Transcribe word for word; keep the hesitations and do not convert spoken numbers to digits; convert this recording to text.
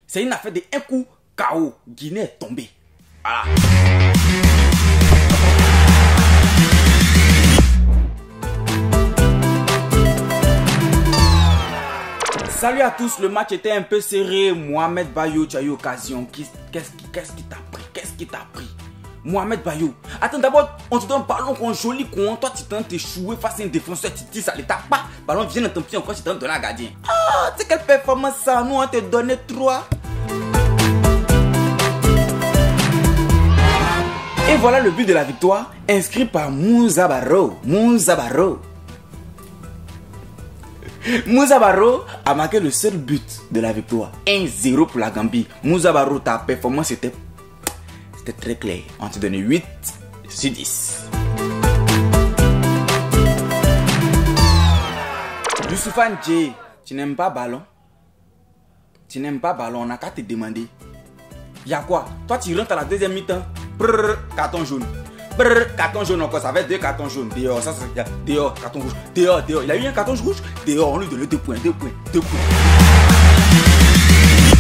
C'est une affaire de un coup K O. Guinée est tombée. Voilà. Salut à tous, le match était un peu serré. Mohamed Bayo, tu as eu occasion. Qu'est-ce qui qu'est-ce qui t'a pris? Qu'est-ce qui t'a pris? Mohamed Bayo. Attends, d'abord, on te donne un ballon qu'on joli con. Toi, tu tentes d'échouer face à un défenseur. Tu dis ça ne tape pas. Ballon vient dans ton pied encore, tu tentes de donner à gardien. Ah, tu sais quelle performance ça? Nous, on te donnait trois. Et voilà le but de la victoire, inscrit par Moussa Barrow. Moussa Barrow. Moussa Barrow a marqué le seul but de la victoire. un zéro pour la Gambie. Moussa Barrow, ta performance était, c'était très clair. On te donnait huit sur dix. Youssoufane Djé, tu n'aimes pas ballon? Tu n'aimes pas ballon, on n'a qu'à te demander. Y'a quoi? Toi, tu rentres à la deuxième mi-temps. Brrr, carton jaune. Brrr, carton jaune encore, ça va être deux cartons jaunes. Dehors, ça, ça, dehors, carton rouge. Dehors, dehors. Il a eu un carton rouge. Dehors, on lui donne deux points, deux points, deux points.